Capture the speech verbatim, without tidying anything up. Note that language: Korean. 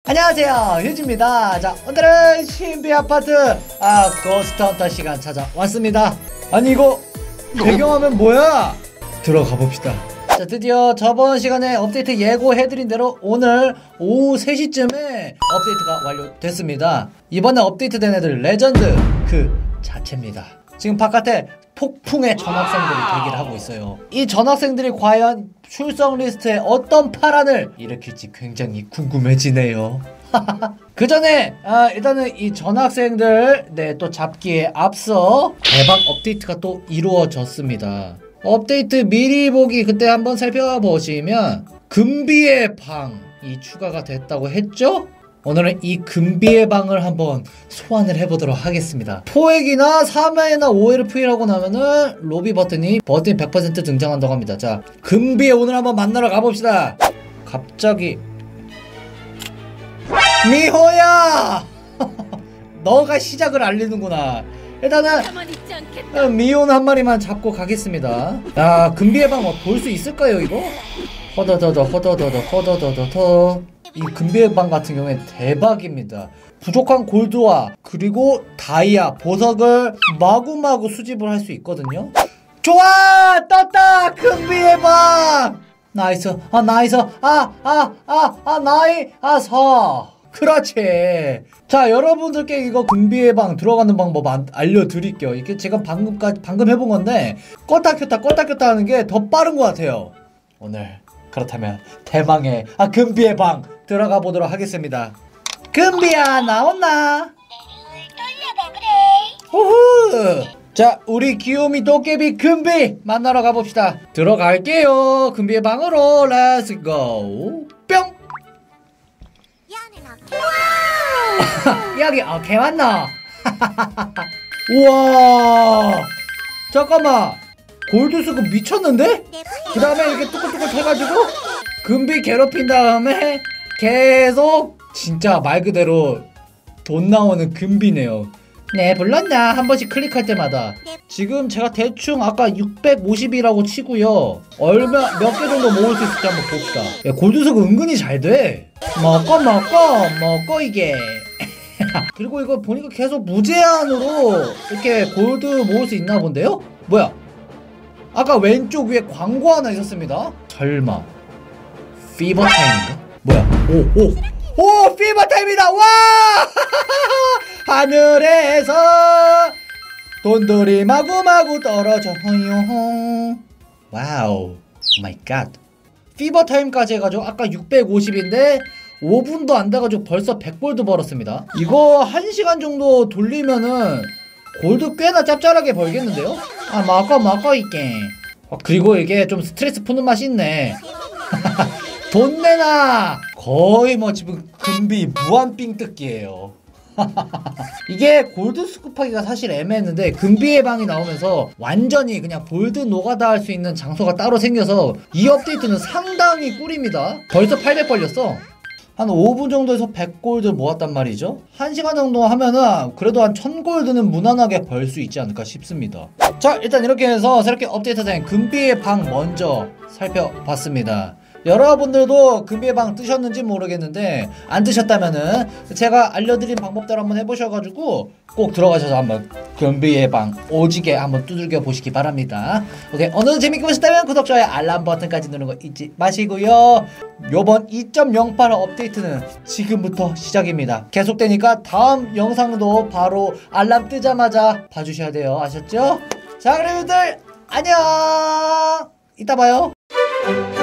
안녕하세요, 휴지입니다. 자, 오늘은 신비 아파트 아 고스트 헌터 시간 찾아왔습니다. 아니 이거 배경화면 뭐야? 들어가 봅시다. 자, 드디어 저번 시간에 업데이트 예고해드린 대로 오늘 오후 세 시쯤에 업데이트가 완료됐습니다. 이번에 업데이트된 애들 레전드 그 자체입니다. 지금 바깥에 폭풍의 전학생들이 대기를 하고 있어요. 이 전학생들이 과연 출석 리스트에 어떤 파란을 일으킬지 굉장히 궁금해지네요. 그 전에 아, 일단은 이 전학생들 네, 또 잡기에 앞서 대박 업데이트가 또 이루어졌습니다. 업데이트 미리 보기 그때 한번 살펴보시면 금비의 방이 추가가 됐다고 했죠? 오늘은 이 금비의 방을 한번 소환을 해보도록 하겠습니다. 포획이나 삼 회나 오 회를 프리하고 나면은 로비 버튼이 버튼이 백 퍼센트 등장한다고 합니다. 자, 금비에 오늘 한번 만나러 가봅시다. 갑자기 미호야! 너가 시작을 알리는구나. 일단은 미혼 한 마리만 잡고 가겠습니다. 야, 금비의 방 볼 수 있을까요 이거? 허더더더 허더더더 허더더더. 이 금비의 방 같은 경우에 대박입니다. 부족한 골드와 그리고 다이아, 보석을 마구마구 수집을 할 수 있거든요. 좋아! 떴다! 금비의 방! 나이스! 아 나이스! 아! 아! 아! 아 나이! 아 서! 그렇지! 자, 여러분들께 이거 금비의 방 들어가는 방법 안, 알려드릴게요. 이게 제가 방금까지 방금 해본 건데 껐다 켰다 껐다 켰다 하는 게 더 빠른 것 같아요. 오늘 그렇다면 대망의 아 금비의 방 들어가 보도록 하겠습니다. 금비야 나온나? 우후! 자, 우리 귀요미 도깨비 금비 만나러 가봅시다. 들어갈게요. 금비의 방으로 렛츠고 뿅! 여기 어 개왔나? 우와, 잠깐만, 골드수급 미쳤는데? 그 다음에 이렇게 뚜껑뚜껑 해가지고 금비 괴롭힌 다음에 계속 진짜 말 그대로 돈 나오는 금비네요. 네, 불렀나? 한 번씩 클릭할 때마다. 지금 제가 대충 아까 육백오십이라고 치고요, 얼마 몇 개 정도 모을 수 있을지 한번 봅시다. 야, 골드수급 은근히 잘 돼. 먹고 먹고 먹고 이게. 그리고 이거 보니까 계속 무제한으로 이렇게 골드 모을 수 있나 본데요? 뭐야? 아까 왼쪽 위에 광고 하나 있었습니다. 설마 피버 타임인가? 뭐야? 오, 오, 오, 피버 타임이다! 와! 하늘에서 돈들이 마구마구 떨어져요. 와우, 마이 갓. 피버 타임까지 해가지고 아까 육백오십인데 오 분도 안 돼가지고 벌써 백 골드 벌었습니다. 이거 한 시간 정도 돌리면은 골드 꽤나 짭짤하게 벌겠는데요? 아, 먹어 먹어 이게. 아, 그리고 이게 좀 스트레스 푸는 맛이 있네. 돈 내놔! 거의 뭐 지금 금비 무한삥 뜯기예요. 이게 골드 스쿱하기가 사실 애매했는데 금비의 방이 나오면서 완전히 그냥 골드 노가다 할 수 있는 장소가 따로 생겨서 이 업데이트는 상당히 꿀입니다. 벌써 팔백 벌렸어. 한 오 분 정도에서 백 골드 모았단 말이죠. 한 시간 정도 하면은 그래도 한 천 골드는 무난하게 벌 수 있지 않을까 싶습니다. 자, 일단 이렇게 해서 새롭게 업데이트된 금비의 방 먼저 살펴봤습니다. 여러분들도 금비의 방 뜨셨는지 모르겠는데 안 뜨셨다면은 제가 알려드린 방법대로 한번 해보셔가지고 꼭 들어가셔서 한번 금비의 방 오지게 한번 두들겨 보시기 바랍니다. 오케이, 오늘도 재밌게 보셨다면 구독, 좋아요, 알람 버튼까지 누르는 거 잊지 마시고요. 요번 이 점 영팔 업데이트는 지금부터 시작입니다. 계속되니까 다음 영상도 바로 알람 뜨자마자 봐주셔야 돼요. 아셨죠? 자, 그럼 여러분들 안녕! 이따 봐요.